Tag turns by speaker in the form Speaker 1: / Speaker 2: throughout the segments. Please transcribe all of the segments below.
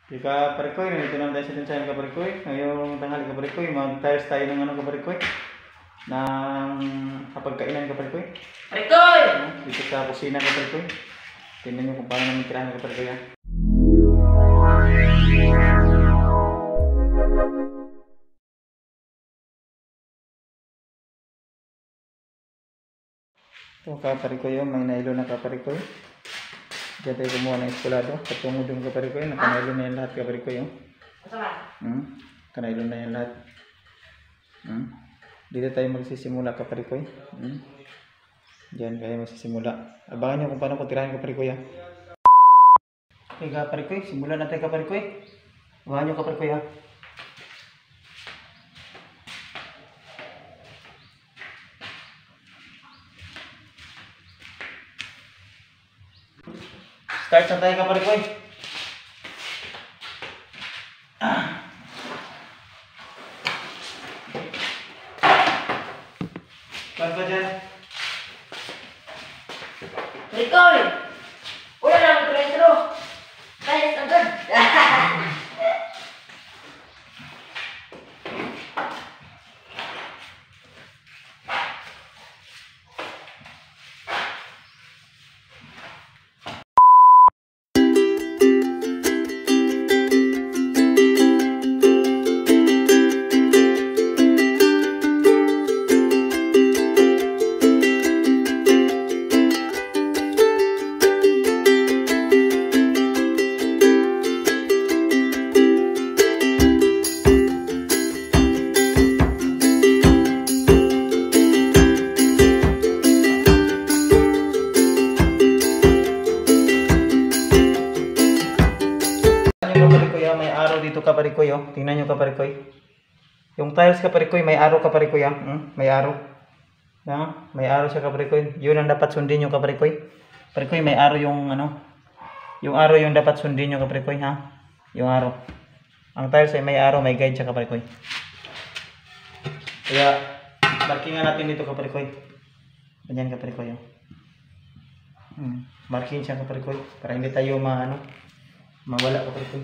Speaker 1: Ika Parikoy, nandito naman tayo sa Tinsayan Kaparikoy. Ngayong tanghali Kaparikoy, mag-tiles tayo ng Kaparikoy. Ng kapagkainan Kaparikoy.
Speaker 2: Parikoy!
Speaker 1: Dito sa kusina Kaparikoy. Tingnan nyo kung paano namin tirahan Kaparikoy. Ito Kaparikoy, may nailo na Kaparikoy. Diyan tayo kumuha ng eskulado. Patungo doon Kaparikoy. Nakanailo na yan lahat Kaparikoy. Kanailo na yan lahat. Dito tayo magsisimula Kaparikoy. Diyan kayo magsisimula. Abangan nyo kung paano ko tirahin Kaparikoy. Okay Kaparikoy, simulan natin Kaparikoy. Abangan nyo Kaparikoy ha. Start na tayo Kaparikoy. Saan pa dyan?
Speaker 2: Parikoy! Wala na akong tuloy-tulo. Tiles agad.
Speaker 1: Kaparikoy, may araw dito Kaparikoy. Tingnan nyo Kaparikoy. Yung tiles Kaparikoy, may araw Kaparikoy. May araw. May araw siya Kaparikoy. Yun ang dapat sundin nyo Kaparikoy. Kaparikoy, may araw yung yung araw yung dapat sundin nyo Kaparikoy ha. Yung araw. Ang tiles ay may araw, may guide siya Kaparikoy. Kaya markingan natin dito Kaparikoy. Ganyan Kaparikoy. Marking siya Kaparikoy para hindi tayo mawala Kaparikoy.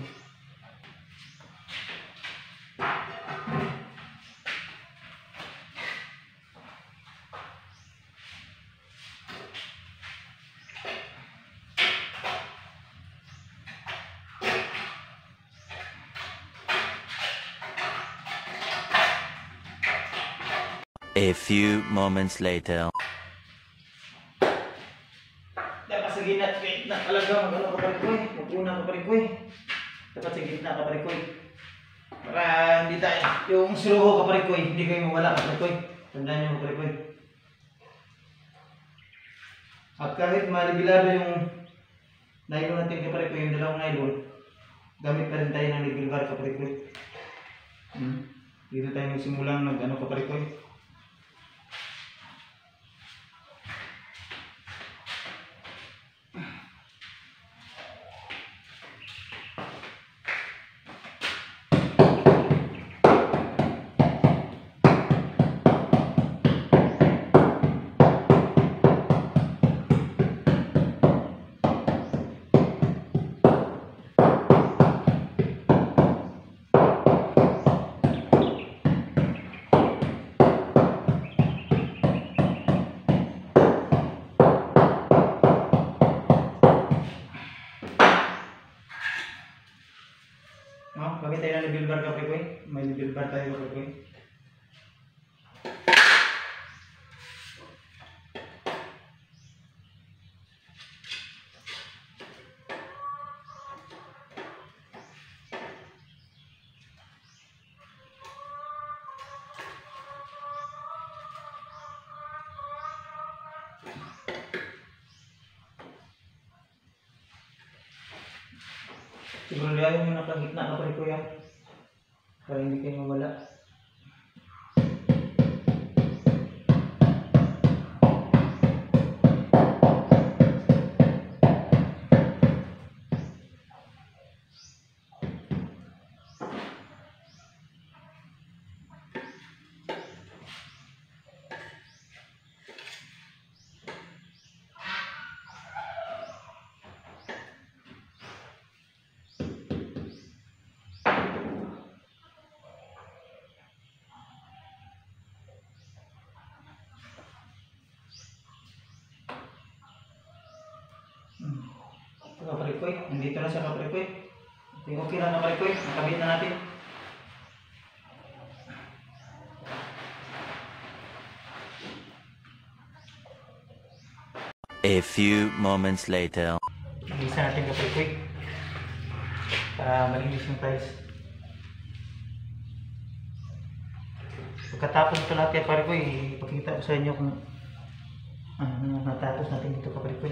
Speaker 3: A few moments later.
Speaker 1: Dapat sa gitna talaga Kaparikoy. Mag-una Kaparikoy. Dapat sa gitna Kaparikoy. Para hindi tayo, yung siluho Kaparikoy, hindi kayo mawala Kaparikoy. Tandaan nyo Kaparikoy. At kahit malibilado yung nylon natin Kaparikoy, yung dalawang nylon, gamit pa rin tayo ng legal bar Kaparikoy. Dito tayo magsimulang Kaparikoy. Gamit tayo ng level bar Kaparikoy. May level bar tayo Kaparikoy. Siguro ayaw nyo na gitna Kaparikoy para hindi kayo mawala. Ito kaparikoy. Nandito na siya kaparikoy. Yung okay na kaparikoy. Nakabit na natin.
Speaker 3: A few moments later.
Speaker 1: Nagisa natin kaparikoy. Para malinis yung tiles. Pagkatapos ito lahat kaparikoy, ipakita ko sa inyo kung ano natapos natin dito kaparikoy.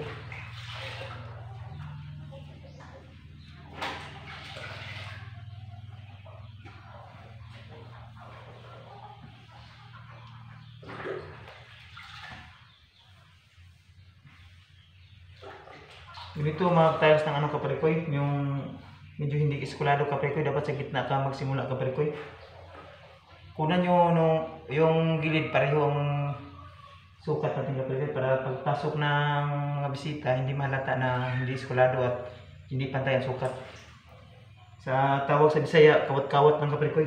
Speaker 1: Ganito mga tiles ng ano kaparikoy, yung medyo hindi eskulado kaparikoy, dapat sa gitna ka magsimula kaparikoy. Kunan nyo yung gilid pareho ang sukat natin kaparikoy para pagpasok ng mga bisita hindi malata na hindi eskulado at hindi pantay ang sukat. Sa tawag sa Bisaya, kawat-kawat ng kaparikoy.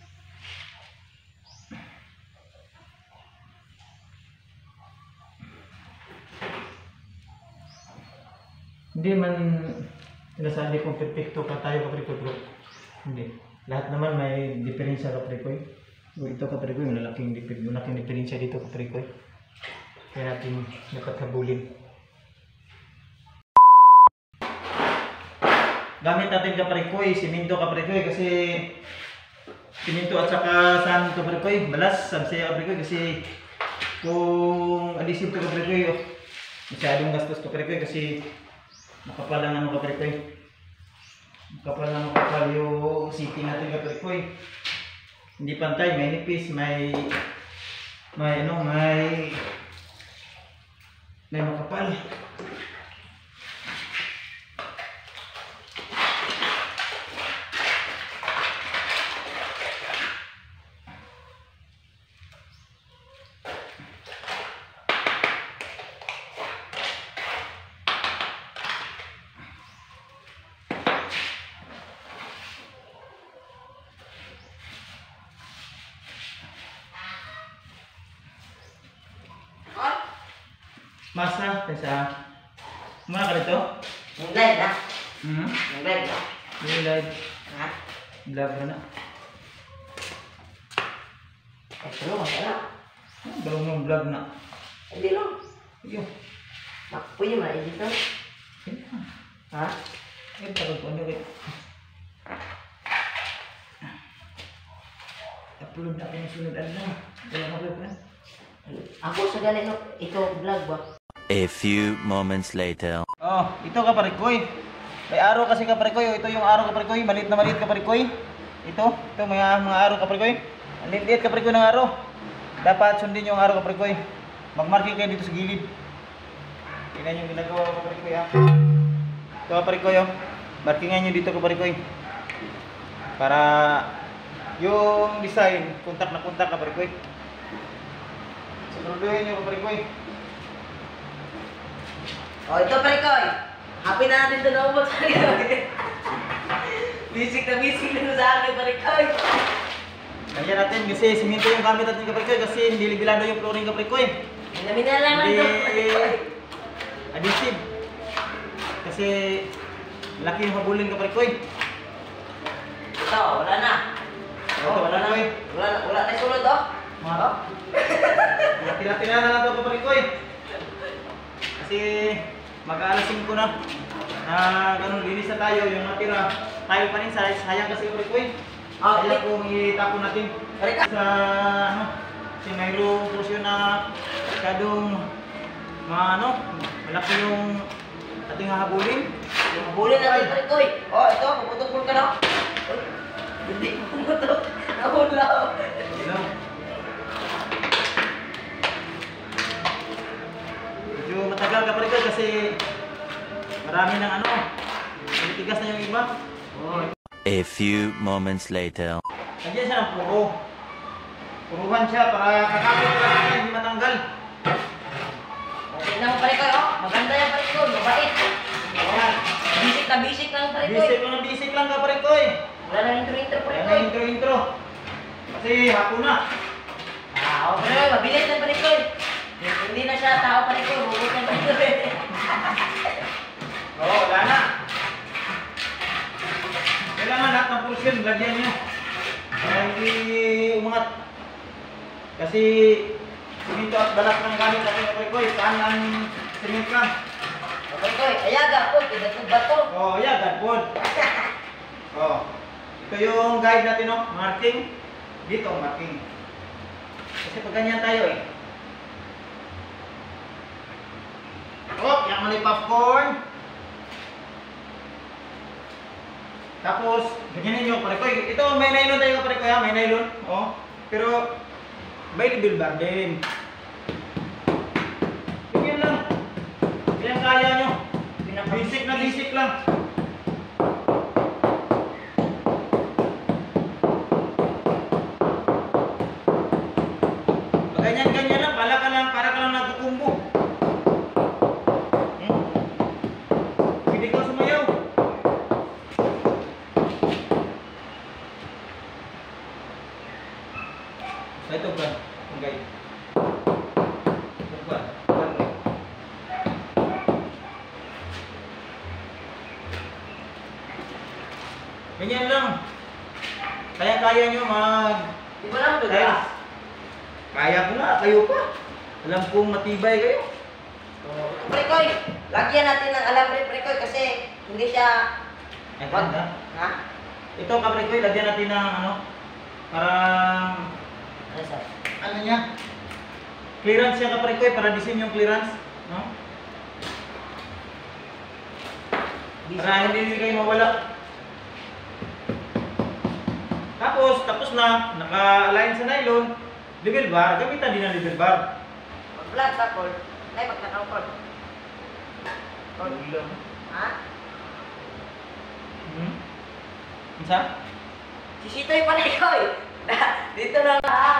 Speaker 1: Hindi man sinasabi kung perfecto ka tayo kaparikoy, bro. Hindi. Lahat naman may diferensya kaparikoy. Ito kaparikoy, malaking diferensya dito kaparikoy. Kaya natin dapat habulin. Gamit natin kaparikoy, simento kaparikoy kasi simento at saka sand kaparikoy, balas, sabsaya kaparikoy kasi kung adhesive to kaparikoy, masyadong gastos kaparikoy kasi makapal lang ano kaparikoy. Makapal yung sitting natin kaparikoy. Hindi pantay, may nipis, may makapal. Masa, kaysa muna ka dito?
Speaker 2: Yung live na.
Speaker 1: Hmm?
Speaker 2: Yung live na.
Speaker 1: Yung live.
Speaker 2: Ha?
Speaker 1: Live na.
Speaker 2: Pero masaya.
Speaker 1: Balong ng vlog na.
Speaker 2: Hindi lang.
Speaker 1: Iyo.
Speaker 2: Pwede mo na-edit na. Ha?
Speaker 1: Ay, tagal ko. Ano rin? Upload na kayo sunod. Ano na? Wala na vlog na.
Speaker 2: Ako sa galing ito vlog ba?
Speaker 3: A few moments later.
Speaker 1: Oh, ito kaparikoy. May araw kasi kaparikoy. Ito yung araw kaparikoy. Maliit na maliit kaparikoy. Ito may mga araw kaparikoy. Ang liit kaparikoy ng araw. Dapat sundin yung araw kaparikoy. Magmarking kayo dito sa gilid. Tingnan yung ginagawa ko kaparikoy ha. Ito kaparikoy oh. Markingan nyo dito kaparikoy. Para yung design, kontak na kontak kaparikoy. Sunduin nyo kaparikoy.
Speaker 2: Oh, ito Parikoy. Happy na natin doon umot sa akin. Bisik na sa akin, Parikoy.
Speaker 1: Kaya natin kasi simento yung gamit natin kaparikoy kasi hindi ligilado yung flooring kaparikoy.
Speaker 2: Minamina lang
Speaker 1: Hindi
Speaker 2: ito, Parikoy.
Speaker 1: adhesive. Kasi laki yung habulin kaparikoy.
Speaker 2: Ito, wala na.
Speaker 1: Ito, wala na.
Speaker 2: Wala na sulod, oh.
Speaker 1: Mga Lati-lati na lang ito kaparikoy. Kasi mag-aalas 5 na ganun, linis na tayo, yung natira tayo pa rin, sayang kasi kaparikoy. Kaya kung itapon natin sa ano, kasi mayroong porosyon na masyadong malaki yung ating hahabulin.
Speaker 2: Yung bulin natin, Parikoy. Oh, ito, puputol ka na. Hindi, puputol. Nahula.
Speaker 1: Hello. Medyo matagal kaparikoy kasi marami ng tinitigas na yung iba. Oh.
Speaker 3: A few moments later.
Speaker 1: Nandiyan siya ng puro. Puruhan siya para kakapit ka natin, hindi matanggal.
Speaker 2: Okay na mo, Parikoy, oh. Maganda yan, Parikoy. Mabait.
Speaker 1: Ayan.
Speaker 2: Bisik lang, Parikoy.
Speaker 1: Bisik lang ka parikoy.
Speaker 2: Wala na intro-intro,
Speaker 1: Ayan na
Speaker 2: Parikoy.
Speaker 1: intro. Kasi hapon na.
Speaker 2: Ah, okay, mabilis na, Parikoy. Hindi na siya tao, Parikoy. Hugot na, Parikoy.
Speaker 1: Oo, wala na. ng pulsin, lagyan nyo. Para hindi umangat. Kasi simento at balat ng gamit natin kaparikoy. Saan ang simento lang?
Speaker 2: Kaparikoy, ayaga po, pinatog ba to?
Speaker 1: Oh, yeah, God food. Oh. Ito yung guide natin, no? Marking. Dito, marking. Kasi pag ganyan tayo eh. Oh, yan mo na yung popcorn. Tapos, ganyanin nyo, parekoy. Ito, may nylon tayo, parekoy, ha? May nylon. Oh. Pero, may libil bar din. Ganyan lang. Ganyan kaya nyo. Basic na basic lang. Ganyan-ganyan lang, para ka lang nagkukumbo. Hindi ka sumayaw. Ito ba? Okay. Ito ba? Ganyan lang. Kaya-kaya nyo mag...
Speaker 2: Di ba lang dulas?
Speaker 1: Kaya ko nga, kayo pa. Alam kong matibay kayo.
Speaker 2: Prekoy, lagyan natin ng alambre, Prekoy, kasi hindi siya...
Speaker 1: Ay, ganda.
Speaker 2: Ha?
Speaker 1: Ito, kaprekoy, lagyan natin ng ano, parang...
Speaker 2: Ano sa?
Speaker 1: Ano niya? Clearance siya, kaprekoy, para disin yung clearance. No? Para hindi kayo mawala. Tapos na, naka-align sa nylon, level bar, gamitan din ang level bar.
Speaker 2: Pag-vlog ka, Col. Ay, pagkakaw, Col. Ha?
Speaker 1: Isa?
Speaker 2: Sisitoy pa na ikaw eh. Dito lang.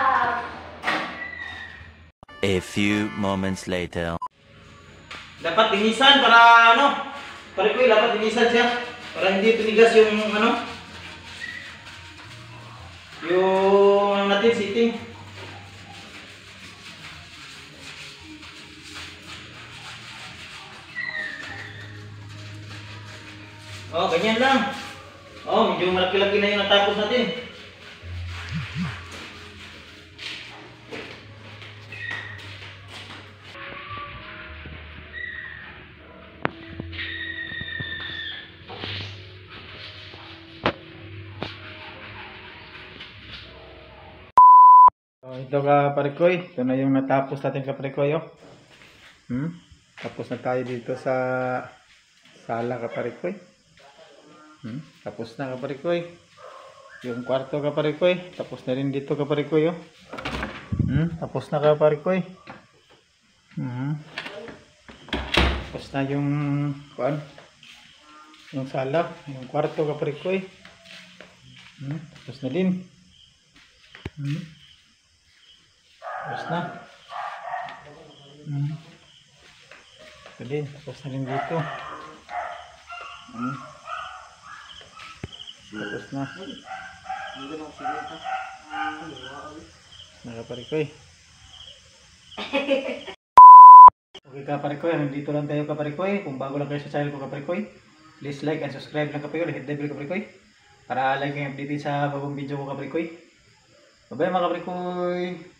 Speaker 3: A few moments later.
Speaker 1: Dapat linisan para ano? Parekoy, dapat linisan siya. Para hindi tunigas yung ano? Yung natin sitting. Oh, ganyan lang. Oh, medyo malaki-laki na yung natapos natin. Oh, ito ka parekoy. Ito na yung natapos natin ka parekoy. Oh. Tapos na tayo dito sa sala ka parekoy. Tapos na ka parekoy. Yung kwarto ka parekoy. Tapos na rin dito ka parekoy. Oh. Tapos na ka parekoy. Tapos na yung kuan. Yung sala, yung kwarto ka parekoy. Tapos na din. Tapos na. Ito din. Tapos na rin dito. Tapos na. Nakaparikoy. Okay kaparikoy, nandito lang tayo kaparikoy. Kung bago lang kayo sa channel ko kaparikoy, please like and subscribe lang kaparikoy. Hit the bell kaparikoy. Para like and update sa bagong video ko kaparikoy. Bye bye mga kaparikoy.